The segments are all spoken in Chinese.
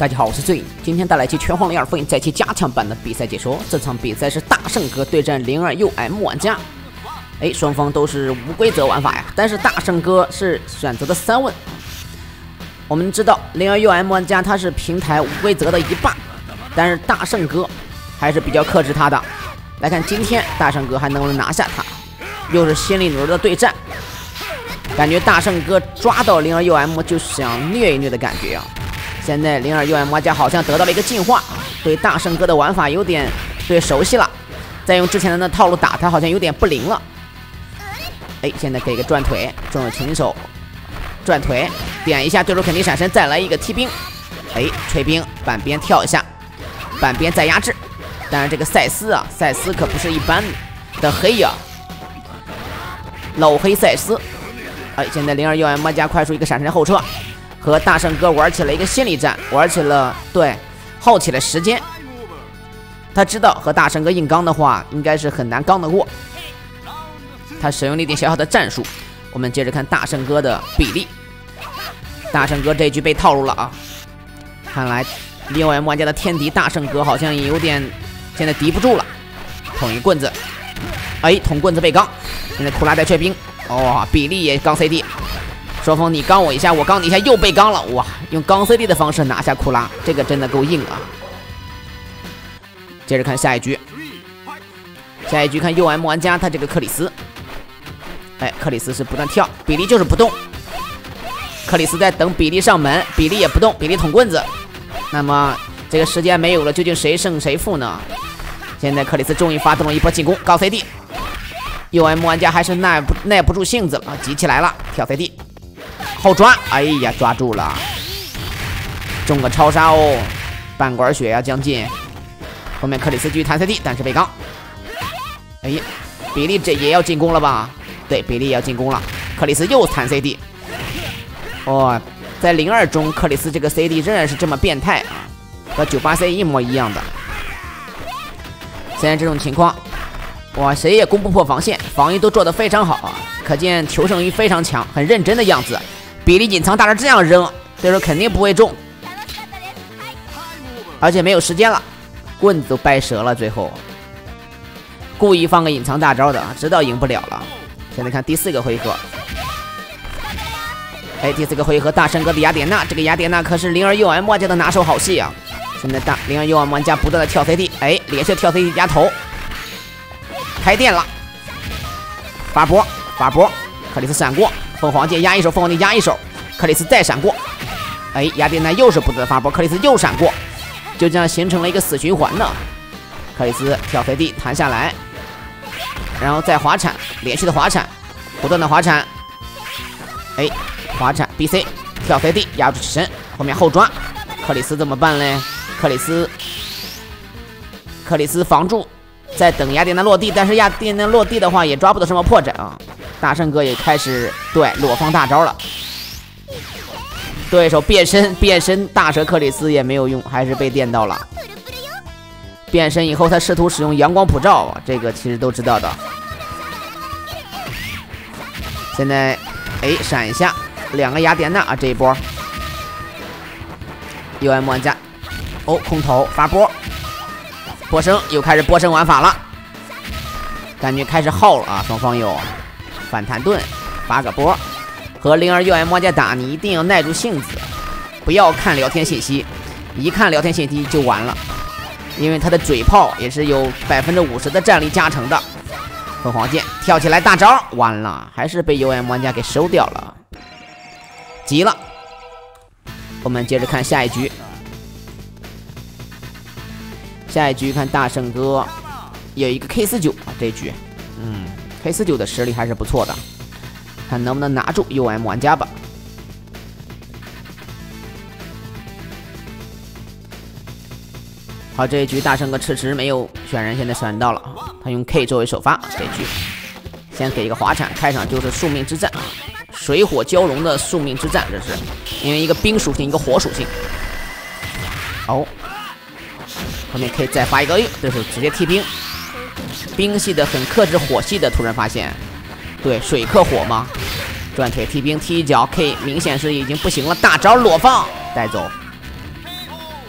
大家好，我是醉影，今天带来一期拳皇02封印再期加强版的比赛解说。这场比赛是大圣哥对战02UM玩家。双方都是无规则玩法呀，但是大圣哥是选择的3问。我们知道02UM玩家他是平台无规则的一霸，但是大圣哥还是比较克制他的。来看今天大圣哥还能不能拿下他，又是仙力轮的对战，感觉大圣哥抓到02UM就想虐一虐的感觉啊。现在02UM玩家好像得到了一个进化，对大圣哥的玩法有点熟悉了，再用之前的那套路打他好像有点不灵了。现在给个转腿，重有擒手，转腿点一下对手肯定闪身，再来一个踢兵，吹兵板边跳一下，板边再压制。但是这个赛斯可不是一般的黑呀，老黑赛斯。现在02UM玩家快速一个闪身后撤，和大圣哥玩起了一个心理战，玩起了耗起了时间。他知道和大圣哥硬刚的话应该是很难刚得过，他使用了一点小小的战术。我们接着看大圣哥的比例，大圣哥这一局被套路了啊！看来02UM玩家的天敌大圣哥好像也有点现在敌不住了，捅一棍子，捅棍子被刚。现在库拉带吹兵，比利也刚 CD， 双方你刚我一下，我刚你一下，又被刚了，哇！用刚 CD 的方式拿下库拉，这个真的够硬啊！接着看下一局，看 UM 玩家他这个克里斯，克里斯是不断跳，比利就是不动，克里斯在等比利上门，比利也不动，比利捅棍子。那么这个时间没有了，究竟谁胜谁负呢？现在克里斯终于发动了一波进攻，高 CD，UM 玩家还是耐不住性子了，急起来了，跳 CD， 后抓，抓住了，中个超杀哦，半管血呀，将近。后面克里斯继续弹 CD， 但是被刚。比利这也要进攻了吧？对，比利也要进攻了，克里斯又弹 CD。在02中，克里斯这个 CD 仍然是这么变态啊，和98C 一模一样的。现在这种情况，谁也攻不破防线，防御都做得非常好啊，可见求胜欲非常强，很认真的样子。比利隐藏大招这样扔，对手肯定不会中，而且没有时间了，棍子都掰折了，最后故意放个隐藏大招的，知道赢不了了。现在看第4个回合，第4个回合大圣哥的雅典娜，这个雅典娜可是02UM玩家的拿手好戏啊。现在02UM玩家不断的跳 CD， 连续跳 CD 压头，开电了，发波，克里斯闪过，凤凰剑压一手，凤凰剑压一手，克里斯再闪过，雅典娜又是不断的发波，克里斯又闪过，就这样形成了一个死循环呢。克里斯跳 CD 弹下来，然后再滑铲，连续的滑铲，不断的滑铲，滑铲 BC 跳 CD 压住起身，后面后抓，克里斯怎么办嘞？克里斯防住，在等雅典娜落地，但是雅典娜落地的话也抓不到什么破绽啊。大圣哥也开始裸放大招了，对手变身大蛇克里斯也没有用，还是被电到了。变身以后他试图使用阳光普照，这个其实都知道的。现在闪一下2个雅典娜啊，这一波 UM 玩家空投发波，波声又开始波声玩法了，感觉开始耗了啊！双方有反弹盾发个波，和02UM 玩家打你一定要耐住性子，不要看聊天信息，一看聊天信息就完了，因为他的嘴炮也是有50%的战力加成的。凤凰剑跳起来大招，完了，还是被 UM 玩家给收掉了，急了。我们接着看下一局，看大圣哥有一个 K49 啊，这局K49 的实力还是不错的，看能不能拿住 UM 玩家吧。好，这一局大圣哥迟迟没有选人，现在闪到了，他用 K 作为首发。这局先给一个滑铲，开场就是宿命之战，水火交融的宿命之战，这是因为一个冰属性，一个火属性。后面可以再发一个，对手直接踢兵，冰系的很克制火系的，突然发现，对，水克火嘛，转腿踢兵踢一脚 ，K 明显是已经不行了，大招裸放带走。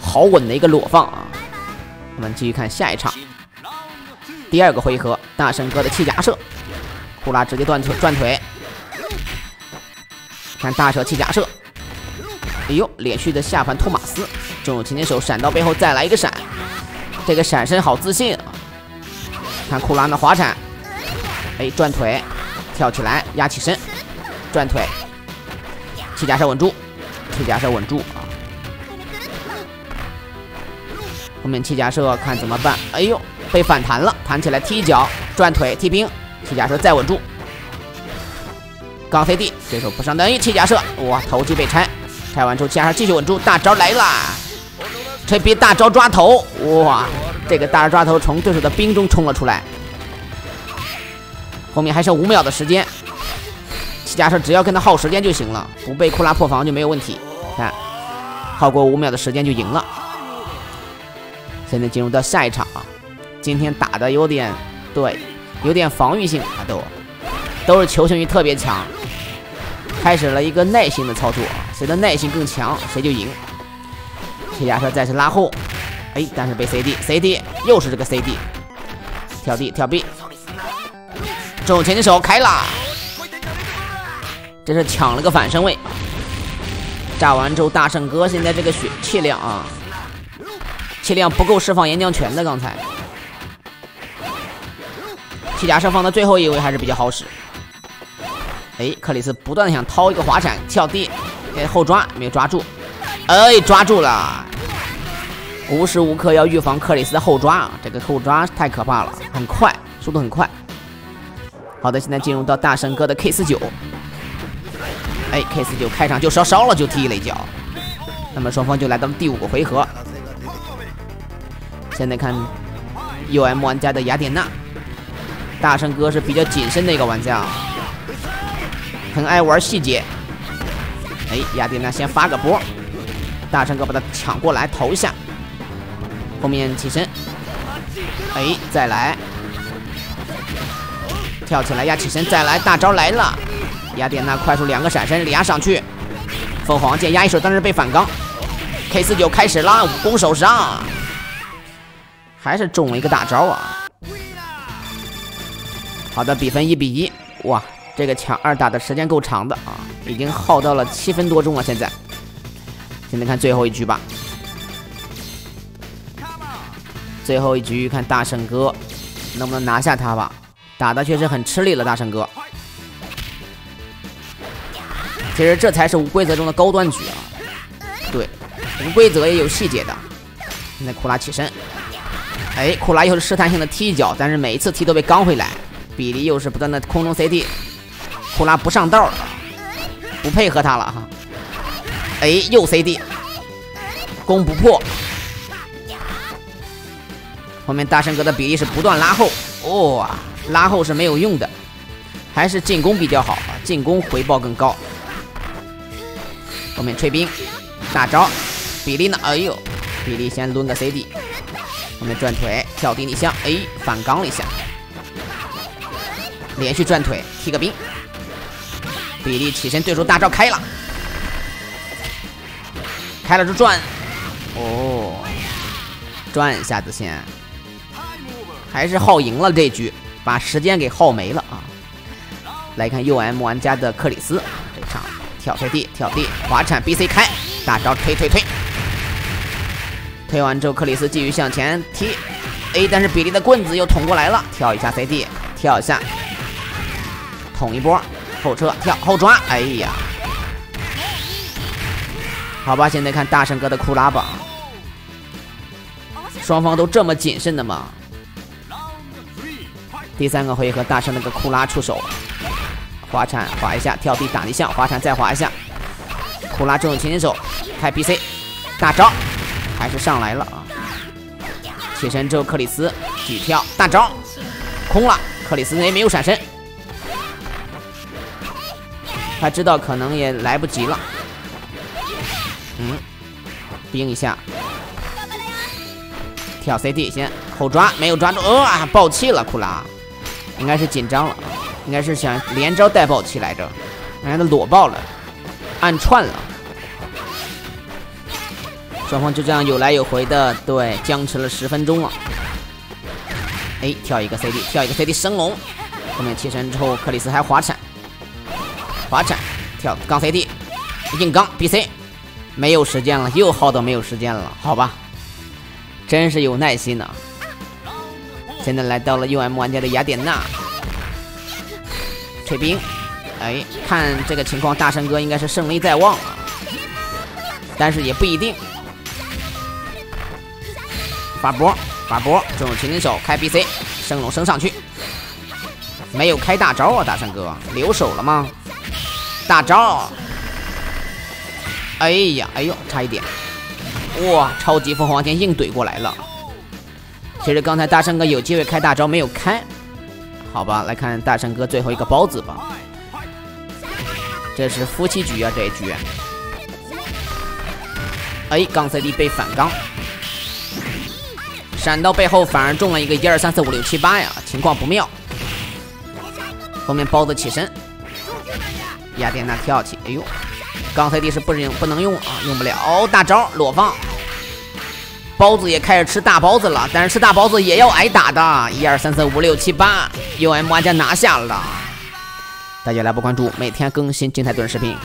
好稳的一个裸放啊！我们继续看下一场，第2个回合，大圣哥的气夹射，库拉直接转腿，看大蛇气夹射，哎呦，连续的下盘托马斯，正中前前手闪到背后再来一个闪，这个闪身好自信啊！看库拉的滑铲，哎，转腿，跳起来压起身，转腿，气夹射稳住，气夹射稳住啊！后面气夹射看怎么办？哎呦，被反弹了，弹起来踢脚，转腿踢平，气夹射再稳住，刚 CD， 对手不上等于气夹射，哇，头技被拆，拆完之后气夹射继续稳住，大招来啦！吹逼大招抓头，哇，这个大招抓头从对手的冰中冲了出来。后面还剩5秒的时间，气夹射只要跟他耗时间就行了，不被库拉破防就没有问题。看，耗过5秒的时间就赢了。现在进入到下一场啊，今天打的有点防御性啊，都是求生欲特别强，开始了一个耐心的操作，谁的耐心更强谁就赢。气夹射再次拉后，哎，但是被 CD 又是这个 CD， 跳 D 跳 B， 正中前进手开了，这是抢了个反身位。炸完之后，大圣哥现在这个气量啊，气量不够释放岩浆拳的，刚才气夹射放到最后一位还是比较好使。哎，克里斯不断的想掏一个滑铲跳地，后抓没有抓住，哎，抓住了，无时无刻要预防克里斯的后抓啊，这个后抓太可怕了，很快，速度很快。好的，现在进入到大圣哥的 K49， 哎 ，K49 开场就烧了就踢了一脚，那么双方就来到了第5个回合。现在看 UM 玩家的雅典娜，大圣哥是比较谨慎的一个玩家，很爱玩细节。哎，雅典娜先发个波，大圣哥把他抢过来投一下，后面起身，哎，再来，跳起来压起身，再来，大招来了，雅典娜快速2个闪身压上去，凤凰剑压一手，但是被反刚。K49 开始啦，武功手上。还是中了一个大招啊！好的，比分1比1。哇，这个抢2打的时间够长的啊，已经耗到了7分多钟了。现在看最后一局吧。最后一局看大圣哥能不能拿下他吧。打的确实很吃力了，大圣哥。其实这才是无规则中的高端局啊。对，无规则也有细节的。现在库拉起身。哎，库拉又是试探性的踢脚，但是每一次踢都被刚回来。比利又是不断的空中 CD， 库拉不上道了，不配合他了哈。哎，又 CD， 攻不破。后面大圣哥的比利是不断拉后，哇，拉后是没有用的，还是进攻比较好啊，进攻回报更高。后面吹冰，大招，比利呢？哎呦，比利先抡个 CD。后面转腿跳地逆向，哎，反刚了一下，连续转腿踢个冰，比利起身对手大招开了就转，哦，转一下子先，还是耗赢了这局，把时间给耗没了啊。来看 UM 玩家的克里斯，这场跳推地跳地滑铲 BC 开，大招推，推完之后，克里斯继续向前踢，哎，但是比利的棍子又捅过来了，跳一下 CD， 跳一下，捅一波，后撤跳后抓，哎呀，好吧，现在看大圣哥的库拉吧，双方都这么谨慎的吗？第3个回合，大圣那个库拉出手，滑铲滑一下，跳地打一下，滑铲再滑一下，库拉正中前手，开 BC， 大招。还是上来了啊！起身之后，克里斯举跳大招空了，克里斯也没有闪身，他知道可能也来不及了。冰一下，跳 CD 先后抓没有抓住，爆气了，库拉应该是紧张了，应该是想连招带爆气来着，让他裸爆了，暗串了。 双方就这样有来有回的，对，僵持了10分钟了。哎，跳一个 CD， 跳一个 CD 升龙，后面起身之后，克里斯还滑铲，跳刚 CD， 硬刚 BC， 没有时间了，又耗到没有时间了，好吧，真是有耐心呢。现在来到了 UM 玩家的雅典娜，吹兵，哎，看这个情况，大圣哥应该是胜利在望了，但是也不一定。发波，这种擒手开 BC， 升龙升上去，没有开大招啊，大圣哥留手了吗？大招，哎呀，哎呦，差一点，哇，超级凤凰剑硬怼过来了。其实刚才大圣哥有机会开大招没有开，好吧，来看大圣哥最后一个包子吧。这是夫妻局啊，这一局。哎，刚 CD 被反刚。闪到背后反而中了一个1、2、3、4、5、6、7、8呀，情况不妙。后面包子起身，雅典娜跳起，哎呦，刚 CD 是不能用啊，用不了。大招裸放，包子也开始吃大包子了，但是吃大包子也要挨打的。1、2、3、4、5、6、7、8，UM 玩家拿下了。大家来不关注，每天更新精彩短视频。